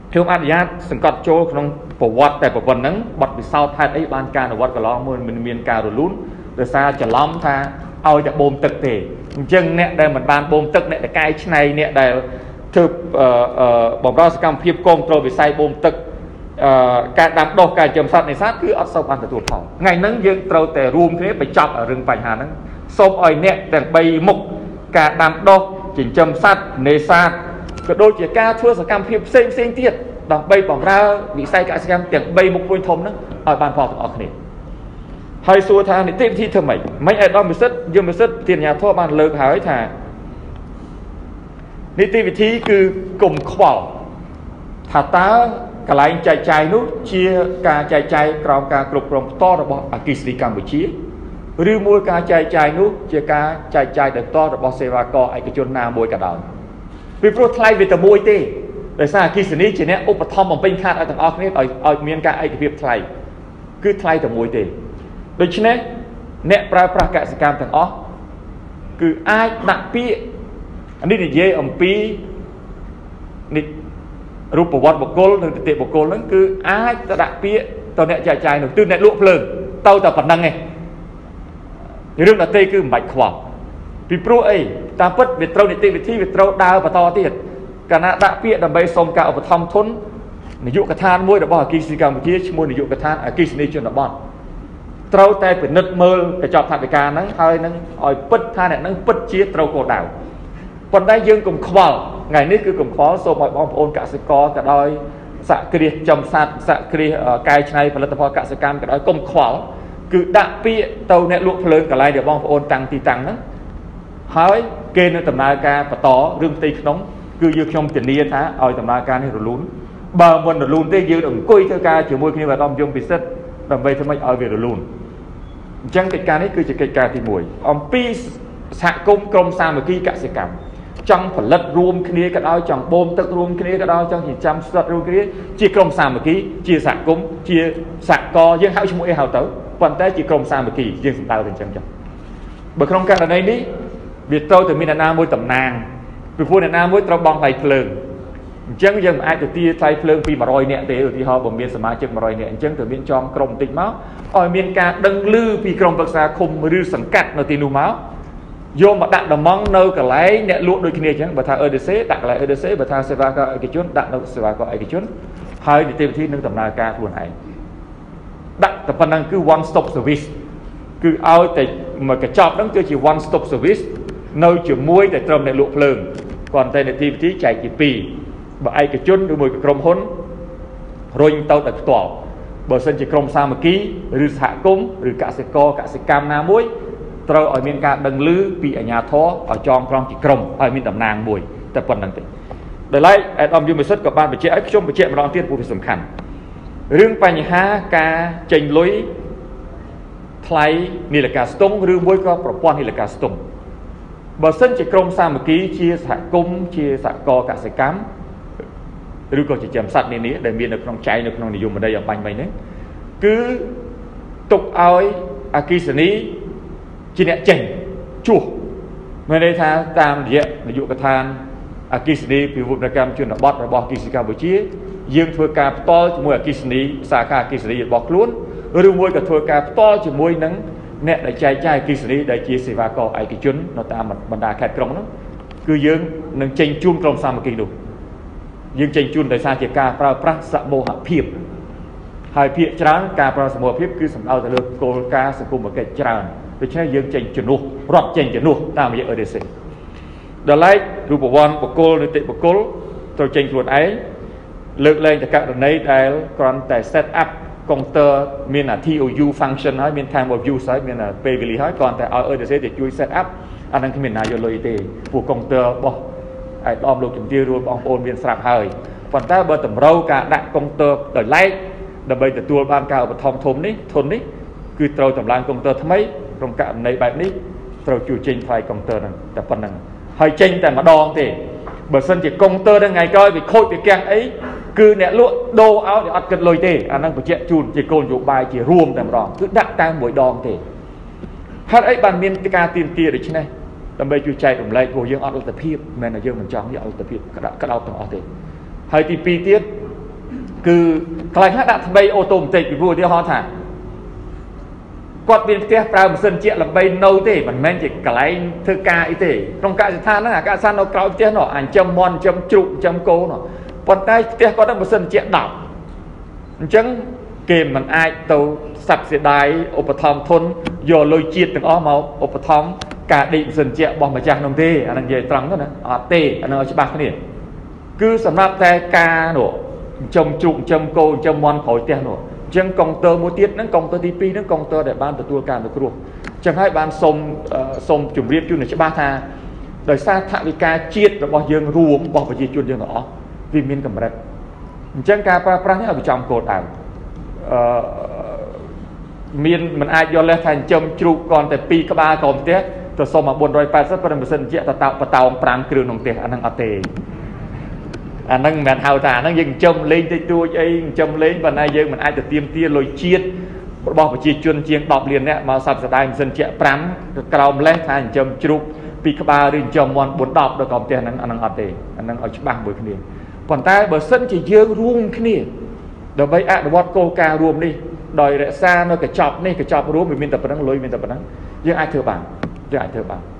ខ្ញុំអនុញ្ញាតសង្កត់ចូលក្នុងប្រវត្តិតែប៉ុណ្ណឹងបទពិសោធន៍ហេតុអីបានការអនុវត្តកន្លងមួយមិនមានការរលូនដោយសារច្រឡំថាឲ្យតែបូមទឹកទេអញ្ចឹងអ្នកដែលមិនបានបូមទឹកអ្នកដែលកែច្នៃអ្នកដែលធ្វើបំរើសកម្មភាពគ្រប់គ្រងវិស័យបូមទឹកការដាំដុះការចិញ្ចឹមសត្វនេសាទគឺអត់សូវបានទទួលផលថ្ងៃហ្នឹងយើងត្រូវតែរួមគ្នាបញ្ចប់រឿងបញ្ហាហ្នឹងសូមឲ្យអ្នកទាំង3មុខការដាំដុះចិញ្ចឹមសត្វនេសាទក៏ដូចជាការធ្វើសកម្មភាពផ្សេងទៀតដើម្បីបម្រើវិស័យកសិកម្មទាំង3មុខព្រួយធំហ្នឹងឲ្យបានផលទាំងអស់គ្នាហើយសួរថានីតិវិធីធ្វើម៉េចមិនឲ្យដល់និស្សិតយើងនិស្សិតទានអាជ្ញាធរបានលើកហើយថានីតិវិធីគឺគុំខ្វល់ថាតើកន្លែងចែកចាយនោះជាការចែកចាយក្រោមការគ្រប់គ្រងផ្ទាល់របស់អគ្គិសនីកម្ពុជាឬមួយការចែកចាយនោះជាការចែកចាយដោយផ្ទាល់របស់សេវាករឯកជនណាមួយក៏ដោយពីព្រោះថ្លៃវាតែមួយទេដោយសារអគ្គិសនីជាអ្នកឧបត្ថម្ភបំពេញខាតឲ្យទាំងអស់គ្នាឲ្យមានការឯកភាពថ្លៃគឺថ្លៃតែមួយទេដូច្នេះអ្នកប្រើប្រាស់កសិកម្មទាំងអស់គឺអាចដាក់ពាក្យនេះនិយាយអំពីនេះរូបវត្តបុគ្គលនិងទិដ្ឋិបុគ្គលហ្នឹងគឺអាចទៅដាក់ពាក្យទៅអ្នកចែកចាយនោះគឺអ្នកលក់ភ្លើងទៅតែប៉ុណ្្នឹងឯងរឿងដទៃគឺមិនបាច់ខ្វល់ពីព្រោះអីតាមពិតវាត្រូវនីតិវិធីវាត្រូវដើរបន្តទៀតកាលណាដាក់ពាក្យដើម្បីសុំការឧបត្ថម្ភធននាយកដ្ឋានមួយរបស់អគ្គិសនីកម្ពុជាឈ្មោះនាយកដ្ឋានអគ្គិសនីជនបទត្រូវតែពិនិត្យមើលកញ្ចប់ថវិកាហ្នឹងហើយនឹងឲ្យពិតថាអ្នកហ្នឹងពិតជាត្រូវគោលដៅប៉ុន្តែយើងកុំខ្វល់ថ្ងៃនេះគឺកុំខ្វល់សូមឲ្យបងប្អូនកសិករក៏ដោយសហគ្រាសចំសត្វសហគ្រាសកែច្នៃផលិតផលកសិកម្មក៏ដោយកុំខ្វល់គឺដាក់ពាក្យទៅអ្នកលក់ភ្លើងកន្លែងដែលបងប្អូនតាំងទីតាំងហ្នឹងហើយគេនឹងដំណើរការបន្តរឿងផ្ទៃក្នុងគឺយើងខ្ញុំធានាថាឲ្យដំណើរការនេះរលូនបើមិនរលូនទេយើងអង្គុយធ្វើការជាមួយគ្នាបាទយមពិសិដ្ឋដើម្បីធ្វើម៉េចឲ្យវារលូនអញ្ចឹងកិច្ចការនេះគឺជាកិច្ចការទី1អំពីសហគមន៍ក្រុមសាមគ្គីកសិកម្មចង់ផលិតរួមគ្នាក៏ដោយចង់បូមទឹករួមគ្នាក៏ដោយចង់ចិញ្ចឹមសត្វរួមគ្នាជាក្រុមសាមគ្គីជាសហគមន៍ជាសហករណ៍យើងហៅឈ្មោះអីហៅទៅប៉ុន្តែជាក្រុមសាមគ្គីយើងសម្ដៅទៅអញ្ចឹងចឹងបើក្នុងករណីនេះវាត្រូវតែមានអ្នកណាមួយតំណាងពីព្រោះអ្នកណាមួយត្រូវបង់ថ្លៃភ្លើងអញ្ចឹងយើងមិនអាចទៅទាថ្លៃភ្លើងពី100នាក់ទេឧទាហរណ៍បើមានសមាជិក100នាក់អញ្ចឹងត្រូវមានចងក្រុមបន្តិចមកឲ្យមានការដឹងឮពីក្រុមប្រឹក្សាឃុំឬសង្កាត់នៅទីនោះមកយកមកដាក់ដំងនៅកន្លែងអ្នកលក់ដូចគ្នាអញ្ចឹងបើថា EDC ដាក់កន្លែង EDC បើថាសេវាករឯកជនដាក់នៅសេវាករឯកជនហើយនីតិវិធីនឹងដំណើរការខ្លួនឯងដាក់តែប៉ុណ្្នឹងគឺ one stop service គឺឲ្យតែមួយកញ្ចប់ហ្នឹងគឺជា one stop service នៅជាមួយតែត្រឹមអ្នកលក់ភ្លើងគ្រាន់តែនីតិវិធីចែកជា2បើឯកជនឬមួយក្រុមហ៊ុនរុញទៅតែផ្ទាល់បើសិនជាក្រុមសាមគ្គីឬសហគមន៍ឬកសិករកសិកម្មណាមួយត្រូវឲ្យមានការដឹងឮពីអាជ្ញាធរឲ្យចងក្រងជាក្រុមឲ្យមានតំណាងមួយតែប៉ុណ្្នឹងទេដោយឡែកអាដាមយមសិទ្ធក៏បានបញ្ជាក់ឲ្យខ្ញុំបញ្ជាក់ម្ដងទៀតព្រោះវាសំខាន់រឿងបញ្ហាការចេញលុយថ្លៃនីលកាស្ទង់ឬមួយក៏ប្រព័ន្ធនីលកាស្ទង់បើសិនជាក្រុមសាមគ្គីជាសហគមន៍ជាសហករណ៍កសិកម្មឬក៏ជាចិញ្ចឹមសត្វនានាដែលមាននៅក្នុងចែងនៅក្នុងនិយមន័យអំបញ្ញមិញហ្នឹងគឺទុកឲ្យអគ្គិសនីជាអ្នកចេញជួសមានន័យថាតាមរយៈនាយកដ្ឋានអគ្គិសនីពិភពកម្មជនបទរបស់អគ្គិសនីកម្ពុជាយើងធ្វើការផ្ទាល់ជាមួយអគ្គិសនីសាខាអគ្គិសនីរបស់ខ្លួនឬមួយក៏ធ្វើការផ្ទាល់ជាមួយនឹងអ្នកដែលចែកចាយអគ្គិសនីដែលជាសេវាករឯកជននៅតាមបណ្ដាខេត្តក្រុងនោះគឺយើងនឹងចេញជូនក្រុមសាមគ្គីនោះយើងចេញជូនដោយសារជាការប្រើប្រាស់សមូហភាពហើយភាគច្រើនការប្រើសមូហភាពគឺសំដៅទៅលើគោលការណ៍សង្គមគិច្ចច្រើនដូច្នេះយើងចេញជំនួសរត់ចេញជំនួសតាមរយៈ EDC ដល់ឡែករូបវន្តបុគ្គលនីតិបុគ្គលត្រូវចេញខ្លួនឯងលើកលែងតែករណីដែលគ្រាន់តែ set up កុងទ័រមាន TOU function ហើយមាន time of use ហើយមានពេលវេលាហើយគ្រាន់តែឲ្យ EDC ទៅជួយ set up អានឹងគ្មានណាយកលុយទេព្រោះកុងទ័ររបស់ឯកឧត្តមលោកជំទាវរួលបងប្អូនមានស្រាប់ហើយប៉ុន្តែបើតម្រូវការដាក់កុងទ័រដោយឡែកដើម្បីទទួលបានការឧបត្ថម្ភធននេះគឺត្រូវតម្លើងកុងទ័រថ្មីក្នុងករណីបែបនេះត្រូវជួយចេញថ្លៃកុងទ័រហ្នឹងតែប៉ុណ្្នឹងហើយចេញតែម្ដងទេបើសិនជាកុងទ័រហ្នឹងថ្ងៃក្រោយវាខូចវាកាំងអីគឺអ្នកលក់ដូរឲ្យអត់គិតលុយទេអាហ្នឹងបញ្ជាក់ជូនជាគោលនយោបាយជារួមតែម្ដងគឺដាក់តែមួយដងទេហេតុអីបានមានការទៀមទាដូច្នេះដើម្បីជួយចែករំលែកព្រោះយើងអត់លទ្ធភាពមិនមែនថាយើងមិនចង់យកលទ្ធភាពក្តោបទាំងអស់ទេហើយទី2ទៀត cứ cái khác đã bay ô tô tịch vừa thì họ thả quạt bên kia prao sân chuyện là bay nâu thế mình men chỉ cái thơ ca ý thế trong cả than nó cả san nó cao thế nó ảnh châm mon châm trụ châm cô nó còn tay kia có một sân chuyện đọc chẳng kìm mình ai tàu sạch sẽ đái ốp thòng thôn vô lôi chiết từng ó màu ốp thòng cả định sân chuyện bỏ mà chàng nông thế anh về trắng đó nè tê anh nói cho bác cái này cứ sắm nạp tay ca nổ châm trụ châm cô châm mon khỏi tiền nổ chẳng công tơ mua tiết nó công tơ TP nó công tơ để ban tua càn được luôn chẳng hay ban sông chuẩn bị chuyên này cho ba tha đời xa thạ vì ca chiết và bao dương ruộng bao gì chuyên dương đó vì miền cầm đất chẳng ca pra ở trong cột ảo miền mình ai do lên thành châm trụ còn tại pi các ba còn thế từ sông mà buồn rồi phải rất phần sân chuyện tạo prang kêu nông tiền anh đang ở tề anh đang mệt hào thả đang dừng châm lên tới tua ấy châm lên và nay dương mình ai được tiêm tia lôi chiết bỏ chia chuyên chiên đọc liền nè mà sập sạch anh dân trẻ prang cầu lên thành châm trụ pi các ba đi châm mòn bốn đọc được còn tiền anh đang ở tề anh đang ở chỗ bang bồi kia còn tay bờ sân chỉ dương ruộng kia đợt bây ạ đợt cô ca ruộng đi đòi rẽ xa nó cái chọc này cái chọc ruộng mình tập năng lôi mình tập năng nhưng ai thừa bản